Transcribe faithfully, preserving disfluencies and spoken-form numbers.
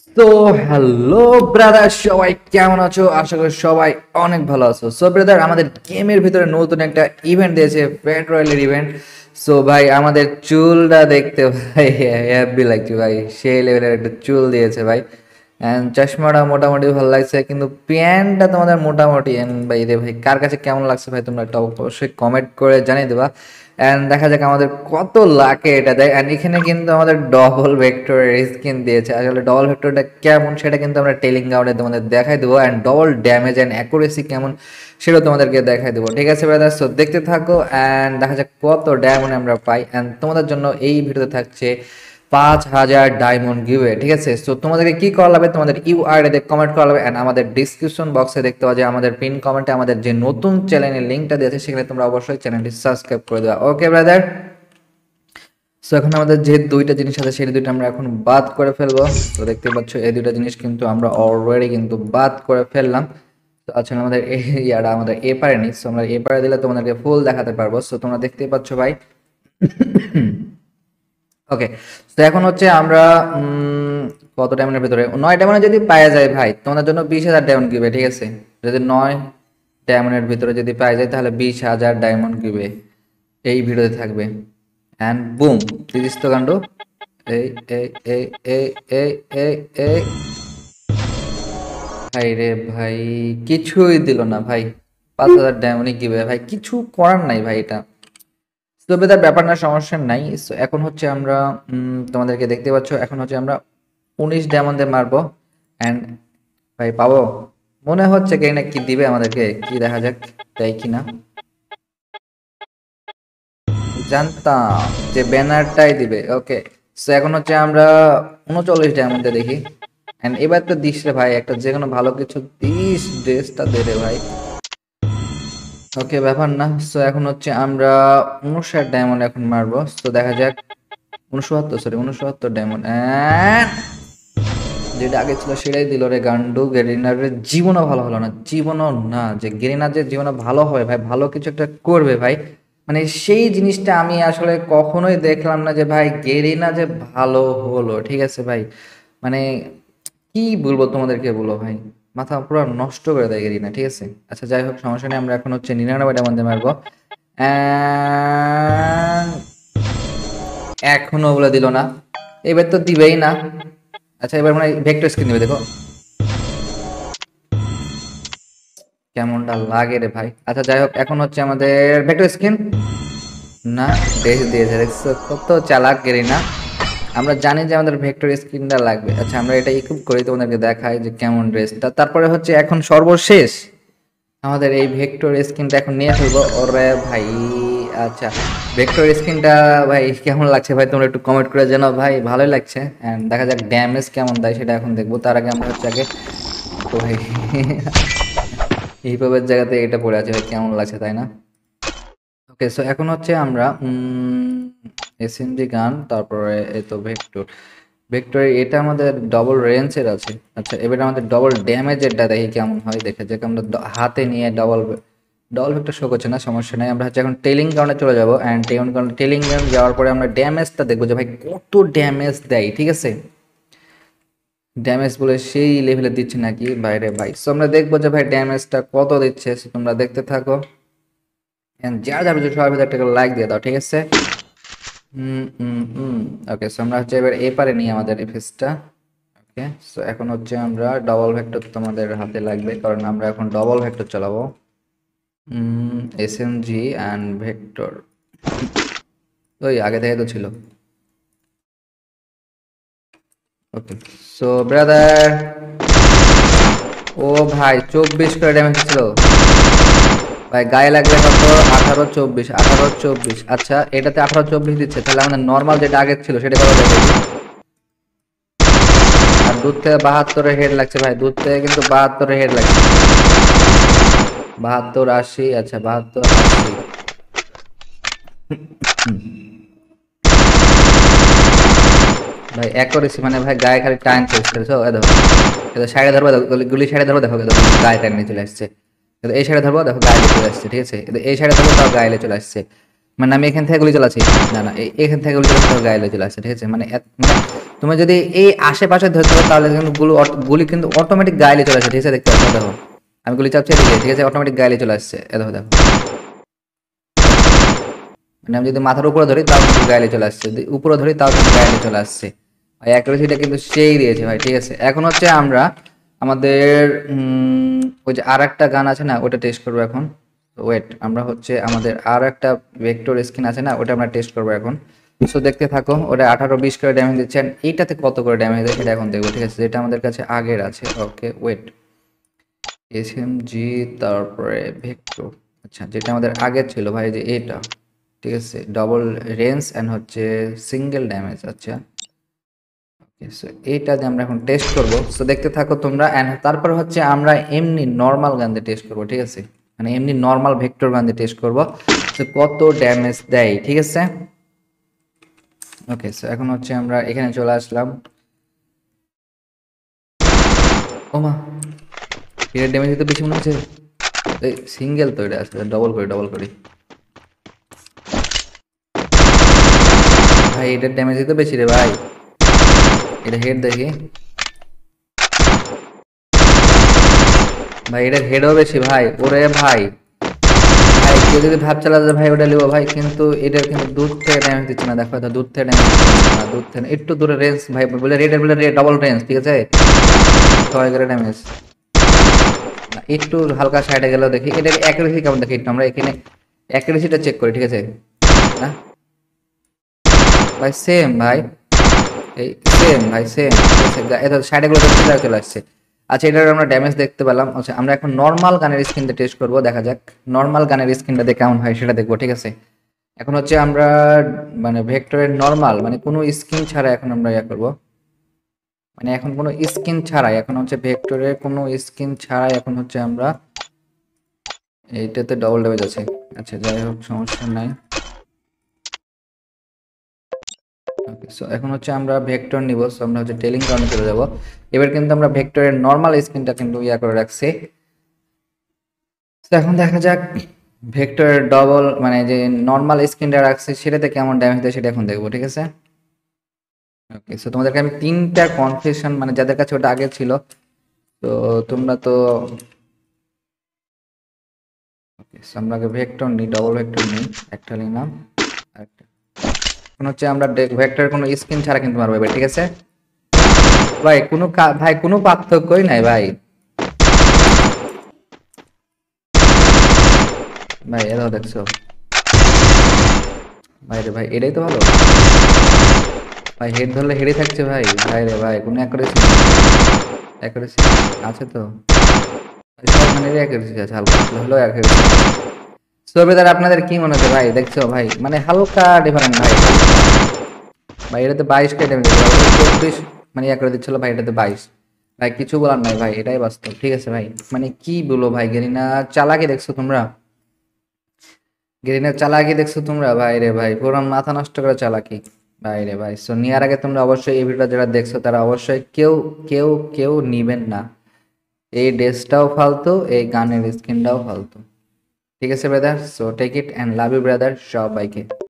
তো hello brother, সবাই কেমন আছো? আশা করি সবাই অনেক ভালো আছো। সো ব্রাদার, আমাদের গেমের ভিতরে নতুন একটা ইভেন্ট দিয়েছে, ব্যাট রয়্যালের ইভেন্ট। সো ভাই, আমাদের চুলটা দেখতে ভাই হ্যাপি লাগছে ভাই, সেই লেভেলের একটা চুল দিয়েছে ভাই। অ্যান্ড চশমাটা মোটামুটি ভালো লাগছে, কিন্তু প্যান্টটা তোমাদের মোটামুটি। অ্যান্ড ভাই রে ভাই, কার কাছে কেমন লাগছে ভাই, তোমরা একটা অবশ্যই কমেন্ট করে জানিয়ে দেবা। অ্যান্ড দেখা যাক আমাদের কত লাখে এটা দেয়। অ্যান্ড এখানে কিন্তু আমাদের ডবল ভেক্টরের স্কিন দিয়েছে। আসলে ডবল ভেক্টরটা কেমন সেটা কিন্তু আমরা টেলিং গ্রাউন্ডে তোমাদের দেখাই দেবো। And double damage and accuracy কেমন সেটাও তোমাদেরকে দেখাই দেবো। ঠিক আছে ব্রাদার, সো দেখতে থাকো অ্যান্ড দেখা যাক কত ডায়মন্ড আমরা পাই। অ্যান্ড তোমাদের জন্য এই ভিডিওতে থাকছে পাঁচ হাজার ডায়মন্ড গিভওয়ে। ঠিক আছে, সো তোমাদেরকে কি করা লাগবে, তোমাদের ইউআরএতে কমেন্ট করা লাগবে। অ্যান্ড আমাদের ডিসক্রিপশন বক্সে দেখতে পাওয়া যায় আমাদের পিন কমেন্টে আমাদের যে নতুন চ্যানেলের লিঙ্কটা দিয়েছে, সেখানে তোমরা অবশ্যই চ্যানেলটি সাবস্ক্রাইব করে দেওয়া। ওকে ব্রাদার, সো এখন আমাদের যে দুইটা জিনিস আছে সেই দুইটা আমরা এখন বাদ করে ফেলবো। তো দেখতে পাচ্ছ এই দুইটা জিনিস কিন্তু আমরা অলরেডি কিন্তু বাদ করে ফেললাম। তো আসলে আমাদের এই ইয়াটা আমাদের এ পারে নি, সো আমরা এ পারে দিলে তোমাদেরকে ফুল দেখাতে পারবো। সো তোমরা দেখতেই পাচ্ছ ভাই। ওকে, তো এখন হচ্ছে আমরা কত ডায়মন্ডের ভিতরে নয় ডায়মন্ডে যদি পাওয়া যায় ভাই, তোমাদের জন্য বিশ হাজার ডায়মন্ড গিবে। ঠিক আছে, যদি নয় ডায়মন্ডের ভিতরে যদি পাওয়া যায় তাহলে বিশ হাজার ডায়মন্ড গিবে এই ভিডিওতে থাকবে। অ্যান্ড বুম, তিরিশ তো কাণ্ড। এই এই এই এই এই এই এই ভাই রে ভাই, কিছুই দিল না ভাই। পাঁচ হাজার ডায়মন্ডই গিবে ভাই, কিছু করার নাই ভাই। এটা তবে তার ব্যাপার না, সমস্যা নাই। সো এখন হচ্ছে আমরা তোমাদেরকে দেখতে পাচ্ছ, এখন হচ্ছে আমরা উনিশ ডায়মন্ডে মারবো। অ্যান্ড ভাই পাবো মনে হচ্ছে, কে না কি দিবে আমাদেরকে, কি দেখা যাক তাই কিনা। জানতাম যে ব্যানারটাই দিবে। ওকে, সো এখন হচ্ছে আমরা উনচল্লিশ ডায়মন্ডে দেখি। অ্যান্ড এবার তো দিস রে ভাই, একটা যে কোনো ভালো কিছু দিস, ড্রেসটা দে রে ভাই। ওকে, ব্যাপার না। সো এখন হচ্ছে আমরা উনষাট ডায়মন্ড এখন মারবো। তো দেখা যাক। উনসত্তর সরি উনসত্তর ডায়মন্ড। যেটা আগে ছিল সেটাই দিল রে গান্ডু। গেরিনার জীবনও ভালো হলো না, জীবনও না। যে গেরিনার যে জীবনে ভালো হবে ভাই, ভালো কিছু একটা করবে ভাই, মানে সেই জিনিসটা আমি আসলে কখনোই দেখলাম না যে ভাই গেরিনা যে ভালো হলো। ঠিক আছে ভাই, মানে কি বলবো তোমাদেরকে, বলো ভাই, মাথা পুরো নষ্ট করে দেয় গেরিনা। ঠিক আছে, আচ্ছা যাই হোক, সমস্যা নেই। আমরা এখন হচ্ছে নিরানব্বই ডায়মন্ডে মারবো। এখনো বলে দিল না, এবার তো দিবেই না। আচ্ছা এবার মানে ভেক্টর স্ক্রিন দিবে, দেখো কেমনটা লাগে রে ভাই। আচ্ছা যাই হোক, এখন হচ্ছে আমাদের ভেক্টর স্ক্রিন না, ড্রেস দিয়েছে। দেখছো কত চালাক গেরিনা, আমরা জানি যে আমাদের ভেক্টর স্ক্রিনটা লাগবে। আচ্ছা আমরা এটা ইকুইপ করি, তোমাদেরকে দেখাই যে কেমন ড্রেসটা। তারপরে হচ্ছে এখন সর্বশেষ আমাদের এই ভেক্টর স্ক্রিনটা এখন নিয়ে ফেলবো। ওরে ভাই, আচ্ছা ভেক্টর স্ক্রিনটা ভাই কেমন লাগছে ভাই, তোমরা একটু কমেন্ট করে জানাও ভাই। ভালোই লাগছে। অ্যান্ড দেখা যাক ড্যামেজ কেমন দেয় সেটা এখন দেখবো। তার আগে আমরা হচ্ছে আগে তো ভাই হিপহপের জায়গাতে এটা পড়ে আছে ভাই, কেমন লাগছে তাই না? ওকে, সো এখন হচ্ছে আমরা এসএমজি গান, তারপরে এই তো ভেক্টর ভেক্টর এটা আমাদের ডবল রেঞ্জের আছে। আচ্ছা এবার আমাদের ডবল ড্যামেজেরটা দেখি কেমন হয়। দেখে যাক, আমরা হাতে নিয়ে ডবল ডবল ভেক্টর শো করছে না, সমস্যা নেই। আমরা হচ্ছে এখন টেলিং গ্রাউন্ডে চলে যাবো। And training ground training ground যাওয়ার পরে আমরা ড্যামেজটা দেখবো যে ভাই কত ড্যামেজ দেয়। ঠিক আছে, ড্যামেজ বলে সেই লেভেলে দিচ্ছে নাকি বাইরে ভাই। সো আমরা দেখবো যে ভাই ড্যামেজটা কত দিচ্ছে। তোমরা দেখতে থাকো। যা যাবে যে সবাই একটা লাইক দিয়ে দাও। ঠিক আছে, হুম হুম হুম ওকে, সো আমরা হচ্ছে এবার এ পারে নিই আমাদের এফএসটা। ওকে, সো এখন হচ্ছে আমরা ডবল ভেক্টর তোমাদের হাতে লাগবে, কারণ আমরা এখন ডবল ভেক্টর চালাবো। হুম এসএমজি অ্যান্ড ভেক্টর ওই আগে থেকে তো ছিল। ওকে, সো ব্রাদার, ও ভাই চব্বিশ করে ড্যামেজ ছিল ভাই, গায়ে লাগলে কত? আঠারো চব্বিশ আঠারো চব্বিশ আচ্ছা এটাতে আঠারো চব্বিশ দিচ্ছে, তাহলে আমাদের নর্মাল যেটা আগে ছিল সেটা কত দেখে। আর দুধ থেকে বাহাত্তরের হেড লাগছে ভাই, দুধ থেকে কিন্তু বাহাত্তরের হেড লাগছে। বাহাত্তর আশি, আচ্ছা বাহাত্তর আশি। ভাই অ্যাকুরেসি মানে ভাই গায়ে খালি টাইম চেঞ্জ করেছো। দেখো এটা সাইডে ধরবো, গুলি সাইডে ধরবো, দেখো গায়ে টাইম নিয়ে চলে আসছে। এই সাইডে ধরবো, দেখো গায়ে চলে আসছে। ঠিক আছে, এই সাইডে ধরবো, তাও গায়ে চলে আসছে। মানে আমি এখান থেকে গুলি চালাচ্ছি, না না এই- এখান থেকে গুলি চালাচ্ছি গায়ে লেগে চলে আসছে, ঠিক আছে? মানে এত- মানে তুমি যদি এই আশেপাশে ধরতে পারো তাহলে কিন্তু গুলো অট- গুলি কিন্তু অটোমেটিক গায়ে লেগে চলে আসছে, ঠিক আছে? দেখতে পাচ্ছ, দেখো আমি গুলি চাপছি এদিকে, ঠিক আছে? অটোমেটিক গায়ে লেগে চলে আসছে, এ দেখো দেখো। মানে আমি যদি মাথার উপরে ধরি তাও কিন্তু গায়ে লেগে চলে আসছে, যদি উপরে ধরি তাও কিন্তু গায়ে লেগে চলে আসছে। ভাই অ্যাকুরেসিটা কিন্তু সেই দিয়েছে ভাই, ঠিক আছে? এখন হচ্ছে আমরা আমাদের উম, ওই যে আর একটা গান আছে না, ওটা টেস্ট করবো এখন। ওয়েট, আমরা হচ্ছে আমাদের আর একটা ভেক্টর স্কিন আছে না, ওটা আমরা টেস্ট করবো এখন। সো দেখতে থাকো, ওটা আঠারো বিশ করে ড্যামেজ দিচ্ছে and এইটাতে কত করে ড্যামেজ দেয় সেটা এখন দেখবো, ঠিক আছে? যেটা আমাদের কাছে আগের আছে। ওকে ওয়েট, এসএমজি, তারপরে ভেক্টর। আচ্ছা, যেটা আমাদের আগের ছিল ভাই, যে এটা, ঠিক আছে? ডবল রেঞ্জ অ্যান্ড হচ্ছে সিঙ্গেল ড্যামেজ। আচ্ছা সো এইটা দিয়ে আমরা এখন টেস্ট করব। সো দেখতে থাকো তোমরা অ্যান্ড তারপর হচ্ছে আমরা এমনি নর্মাল গান দিয়ে টেস্ট করব, ঠিক আছে? মানে এমনি নর্মাল ভেক্টর গান দিয়ে টেস্ট করব সো কত ড্যামেজ দেয়, ঠিক আছে? ওকে, সো এখন হচ্ছে আমরা এখানে চলে আসলাম। ওমা, এর ড্যামেজ তো বেশি মনে হচ্ছে। এই সিঙ্গেল তো এটা আসলে, ডবল করি ডবল করি ভাই, এটার ড্যামেজ তো বেশি রে ভাই। এটা হেড দেখি ভাই, এটার হেডও বেশি ভাই। ওরে ভাই, ভাই কেউ যদি ভাব চালাতে ভাই ওটা লিবো ভাই, কিন্তু এটা কিন্তু দূর থেকে ড্যামেজ দিচ্ছে না, দেখো এটা দূর থেকে ড্যামেজ দিচ্ছে না, দূর থেকে একটু দূরে রেঞ্জ ভাই, বলে রেডের বলে রেড ডবল রেঞ্জ, ঠিক আছে? ছয় করে ড্যামেজ, একটু হালকা সাইডে গেলেও দেখি এটার অ্যাকুরেসি কেমন দেখি একটু, আমরা এখানে অ্যাকুরেসিটা চেক করি, ঠিক আছে? না ভাই সেম ভাই, এই সেম ভাই সেম, ঠিক আছে? এটা সাইডে গুলো দেখতে চলে আসছে। আচ্ছা, এটার আমরা ড্যামেজ দেখতে পেলাম। আচ্ছা, আমরা এখন নর্মাল গানের স্কিনটা টেস্ট করব, দেখা যাক নর্মাল গানের স্কিনটা দেখে কেমন হয় সেটা দেখবো, ঠিক আছে? এখন হচ্ছে আমরা মানে ভেক্টরের নর্মাল মানে কোনো স্কিন ছাড়া এখন আমরা ইয়া করব, মানে এখন কোনো স্কিন ছাড়াই, এখন হচ্ছে ভেক্টরের কোনো স্কিন ছাড়াই এখন হচ্ছে আমরা এইটাতে ডবল ড্যামেজ আছে। আচ্ছা যাই হোক, সমস্যা নাই। ওকে, সো এখন হচ্ছে আমরা ভেক্টর নিব, সো আমরা হচ্ছে টেলিং গ্রাউন্ডে চলে যাব। এবার কিন্তু আমরা ভেক্টরের নর্মাল স্কিনটা কিন্তু ইয়া করে রাখছি। তো এখন দেখা যাক ভেক্টরের ডবল মানে যে নর্মাল স্কিনটা রাখছে সেটাতে কেমন ড্যামেজ দেয় সেটা এখন দেখবো, ঠিক আছে? ওকে, সো তোমাদেরকে আমি তিনটা কনফিউশন মানে যাদের কাছে ওটা আগে ছিল, তো তোমরা তো ওকে, সো আমরা আগে ভেক্টর নিই, ডবল ভেক্টর নিই, একটা নিলাম আরেকটা। এখন হচ্ছে আমরা ভেক্টরের কোনো স্কিন ছাড়া কিন্তু মারবো এবার, ঠিক আছে? ভাই কোনো কা- ভাই কোনো পার্থক্যই নাই ভাই। ভাই এরাও দেখছো ভাই রে ভাই, এটাই তো ভালো ভাই, হেড ধরলে হেডে থাকছে ভাই। ভাই রে ভাই, কোনো অ্যাকুরেসি অ্যাকুরেসি আছে তো ভাই, সব মানে অ্যাকুরেসি আছে, হালকা হলেও অ্যাকুরেসি। সো বেদার আপনাদের কি মনে হচ্ছে ভাই, দেখছো ভাই মানে হালকা ডিফারেন্ট ভাই, ভাই এটাতে বাইশ কে ড্যামেজ চব্বিশ মানে ইয়া করে দিচ্ছিল ভাই, এটাতে বাইশ। ভাই কিছু বলার নাই ভাই, এটাই বাস্তব, ঠিক আছে ভাই? মানে কি বলো ভাই, গেরিনা চালাকি দেখছো তোমরা, গেরিনার চালাকি দেখছো তোমরা ভাই রে ভাই, পুরো মাথা নষ্ট করে চালাকি ভাই রে ভাই। সো নেওয়ার আগে তোমরা অবশ্যই এই ভিডিওটা যারা দেখছো তারা অবশ্যই কেউ কেউ কেউ নিবেন না, এই ড্রেসটাও ফালতু, এই গানের স্কিনটাও ফালতু, ঠিক আছে brother? So take it and love you brother সবাইকে।